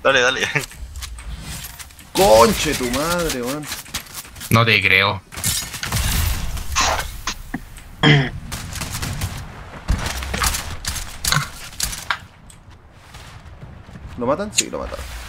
Dale, dale. Conche tu madre, weón. No te creo. ¿Lo matan? Sí, lo mataron.